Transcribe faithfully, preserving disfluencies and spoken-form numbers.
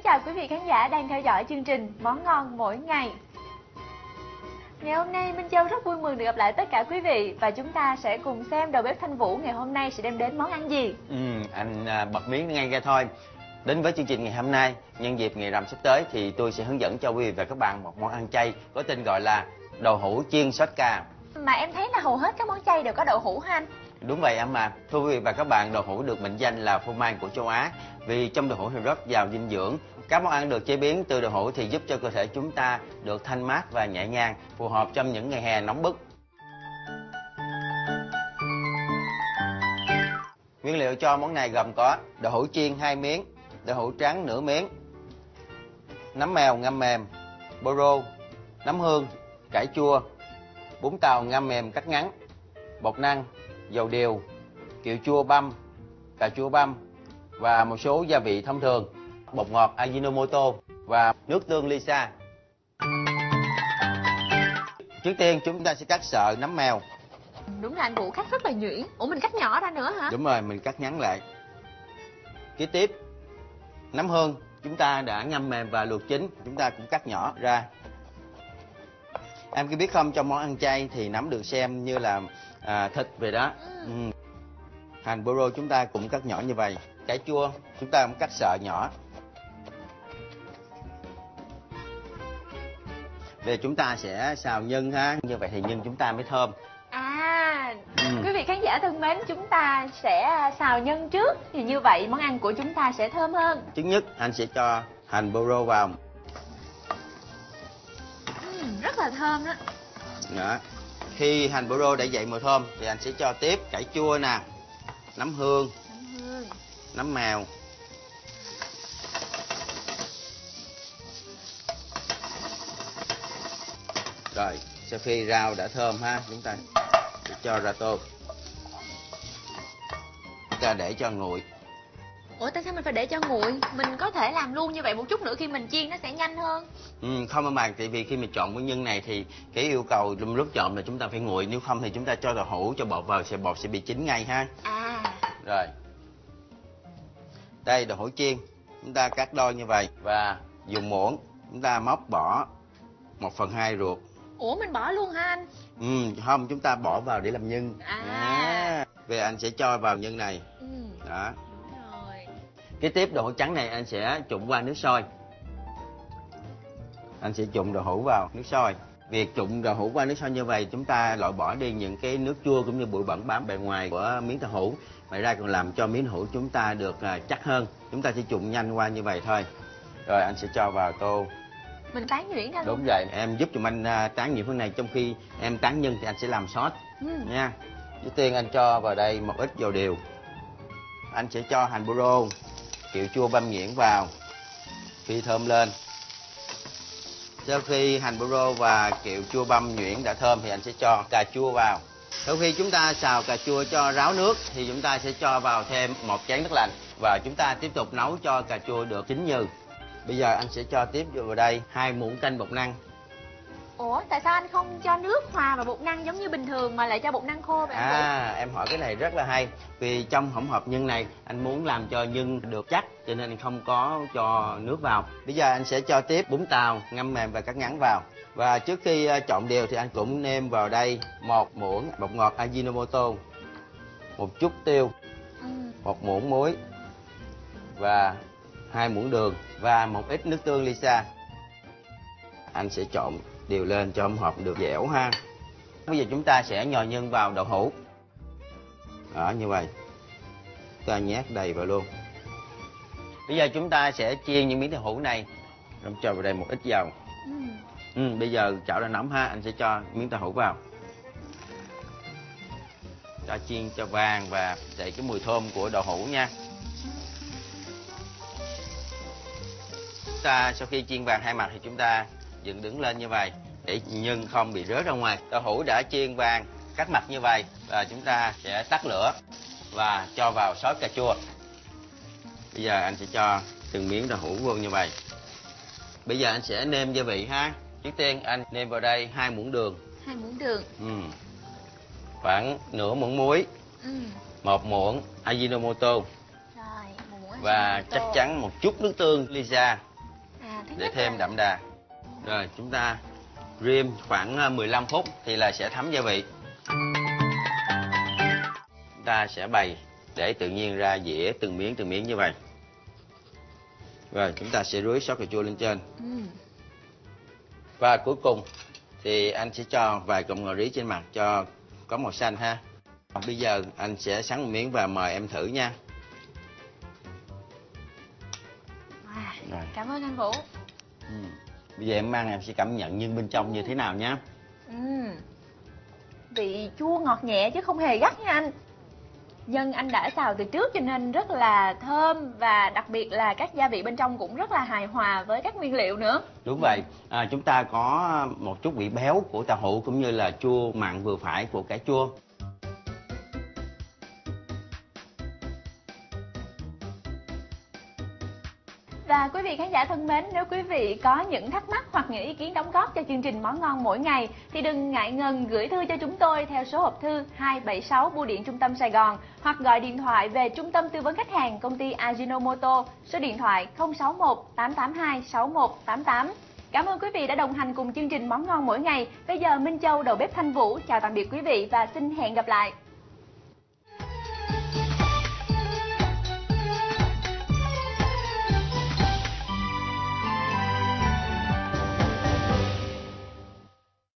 chào quý vị khán giả đang theo dõi chương trình Món Ngon Mỗi Ngày. Ngày hôm nay Minh Châu rất vui mừng được gặp lại tất cả quý vị. Và chúng ta sẽ cùng xem đầu bếp Thanh Vũ ngày hôm nay sẽ đem đến món ăn gì. Ừ, anh à, bật miếng ngay ra thôi. Đến với chương trình ngày hôm nay, nhân dịp ngày rằm sắp tới thì tôi sẽ hướng dẫn cho quý vị và các bạn một món ăn chay có tên gọi là đậu hũ chiên sốt ca. Mà em thấy là hầu hết các món chay đều có đậu hũ ha anh? Đúng vậy em mà. Thưa quý vị và các bạn, đậu hũ được mệnh danh là phô mai của châu Á vì trong đậu hũ thì rất giàu dinh dưỡng. Các món ăn được chế biến từ đậu hũ thì giúp cho cơ thể chúng ta được thanh mát và nhẹ nhàng, phù hợp trong những ngày hè nóng bức. Nguyên liệu cho món này gồm có đậu hũ chiên hai miếng, đậu hũ trắng nửa miếng, nấm mèo ngâm mềm, bơ rô, nấm hương, cải chua, bún tàu ngâm mềm cắt ngắn, bột năng, dầu điều, kiệu chua băm, cà chua băm và một số gia vị thông thường, bột ngọt Ajinomoto và nước tương Lisa. Trước tiên chúng ta sẽ cắt sợi nấm mèo. Đúng là anh Vũ cắt rất là nhuyễn. Ủa mình cắt nhỏ ra nữa hả? Đúng rồi, mình cắt ngắn lại. Kế tiếp, nấm hương chúng ta đã ngâm mềm và luộc chín, chúng ta cũng cắt nhỏ ra. Em có biết không, trong món ăn chay thì nấm được xem như là à, thịt vậy đó. Ừ. Hành bơ rô chúng ta cũng cắt nhỏ như vậy. Cải chua chúng ta cũng cắt sợi nhỏ. Về chúng ta sẽ xào nhân ha, như vậy thì nhân chúng ta mới thơm. À, ừ. Quý vị khán giả thân mến, chúng ta sẽ xào nhân trước thì như vậy món ăn của chúng ta sẽ thơm hơn. Thứ nhất anh sẽ cho hành bơ rô vào. Ừ, rất là thơm đó. Đó. Khi hành bơ rô đã dậy mùi thơm thì anh sẽ cho tiếp cải chua nè, nấm hương, nấm hương, nấm mèo, rồi sau khi rau đã thơm ha, chúng ta sẽ cho ra tô, chúng ta để cho nguội. Ủa tại sao mình phải để cho nguội? Mình có thể làm luôn như vậy một chút nữa khi mình chiên nó sẽ nhanh hơn. Ừ, không em mà tại vì khi mình trộn với nhân này thì cái yêu cầu lúc trộn là chúng ta phải nguội, nếu không thì chúng ta cho đậu hũ cho bột vào sẽ bột sẽ bị chín ngay ha. À. Rồi. Đây đậu hũ chiên, chúng ta cắt đôi như vậy và dùng muỗng chúng ta móc bỏ một phần hai ruột. Ủa mình bỏ luôn hả anh? Ừ, không, chúng ta bỏ vào để làm nhân. À. À. Về anh sẽ cho vào nhân này. Ừ. Đó. Đúng rồi. Kế tiếp đậu hũ trắng này anh sẽ trụng qua nước sôi. Anh sẽ trụng đậu hũ vào nước sôi. Việc trụng đậu hũ qua nước sôi như vậy chúng ta loại bỏ đi những cái nước chua cũng như bụi bẩn bám bề ngoài của miếng đậu hũ. Ngoài ra còn làm cho miếng đậu hũ chúng ta được chắc hơn. Chúng ta sẽ trụng nhanh qua như vậy thôi. Rồi anh sẽ cho vào tô. Mình tán nhuyễn ra luôn. Đúng vậy, em giúp giùm anh tán nhuyễn phương này, trong khi em tán nhân thì anh sẽ làm sốt. Ừ. Nha. Trước tiên anh cho vào đây một ít dầu điều. Anh sẽ cho hành bơ rô, kiệu chua băm nhuyễn vào. Khi thơm lên. Sau khi hành bơ rô và kiệu chua băm nhuyễn đã thơm thì anh sẽ cho cà chua vào. Sau khi chúng ta xào cà chua cho ráo nước thì chúng ta sẽ cho vào thêm một chén nước lạnh và chúng ta tiếp tục nấu cho cà chua được chín nhừ. Bây giờ anh sẽ cho tiếp vào đây hai muỗng canh bột năng. Ủa tại sao anh không cho nước hòa vào bột năng giống như bình thường mà lại cho bột năng khô vậy anh? À, em hỏi cái này rất là hay. Vì trong hỗn hợp nhân này anh muốn làm cho nhân được chắc cho nên anh không có cho nước vào. Bây giờ anh sẽ cho tiếp bún tàu ngâm mềm và cắt ngắn vào. Và trước khi trộn đều thì anh cũng nêm vào đây một muỗng bột ngọt Ajinomoto, một chút tiêu, ừ. một muỗng muối và hai muỗng đường và một ít nước tương Lisa. Anh sẽ trộn đều lên cho hỗn hợp được dẻo ha. Bây giờ chúng ta sẽ nhồi nhân vào đậu hũ. Đó, như vậy. Ta nhét đầy vào luôn. Bây giờ chúng ta sẽ chiên những miếng đậu hũ này. Rồi cho vào đây một ít dầu. Ừ. Ừ, bây giờ chảo đã nóng ha, anh sẽ cho miếng đậu hũ vào. Ta chiên cho vàng và dậy cái mùi thơm của đậu hũ nha. Chúng ta sau khi chiên vàng hai mặt thì chúng ta dựng đứng lên như vậy để nhân không bị rớt ra ngoài. Đậu hũ đã chiên vàng cắt mặt như vậy và chúng ta sẽ tắt lửa và cho vào sốt cà chua. Bây giờ anh sẽ cho từng miếng đậu hũ vô như vậy. Bây giờ anh sẽ nêm gia vị ha. Trước tiên anh nêm vào đây hai muỗng đường. Hai muỗng đường. Ừ. Khoảng nửa muỗng muối. Ừ. Một muỗng Ajinomoto. Rồi, một muỗng và chắc chắn một chút nước tương Lisa. thứ để nhất thêm là- đậm đà. Rồi chúng ta rim khoảng mười lăm phút thì là sẽ thấm gia vị. Chúng ta sẽ bày để tự nhiên ra dĩa từng miếng từng miếng như vậy. Rồi chúng ta sẽ rưới sốt cà chua lên trên. Ừ. Và cuối cùng thì anh sẽ cho vài cọng ngò rí trên mặt cho có màu xanh ha. Bây giờ anh sẽ sắn một miếng và mời em thử nha. Wow, Rồi. cảm ơn anh Vũ. Ừ. Bây giờ em ăn em sẽ cảm nhận nhưng bên trong như thế nào nhé. Ừ. Vị chua ngọt nhẹ chứ không hề gắt nha anh. Nhân anh đã xào từ trước cho nên rất là thơm, và đặc biệt là các gia vị bên trong cũng rất là hài hòa với các nguyên liệu nữa. Đúng vậy, à, chúng ta có một chút vị béo của tàu hũ cũng như là chua mặn vừa phải của cải chua. Và quý vị khán giả thân mến, nếu quý vị có những thắc mắc hoặc những ý kiến đóng góp cho chương trình Món Ngon Mỗi Ngày thì đừng ngại ngần gửi thư cho chúng tôi theo số hộp thư hai bảy sáu Bưu điện Trung tâm Sài Gòn, hoặc gọi điện thoại về Trung tâm Tư vấn Khách hàng Công ty Ajinomoto, số điện thoại không sáu một tám tám hai sáu một tám tám. Cảm ơn quý vị đã đồng hành cùng chương trình Món Ngon Mỗi Ngày. Bây giờ Minh Châu, đầu bếp Thanh Vũ chào tạm biệt quý vị và xin hẹn gặp lại.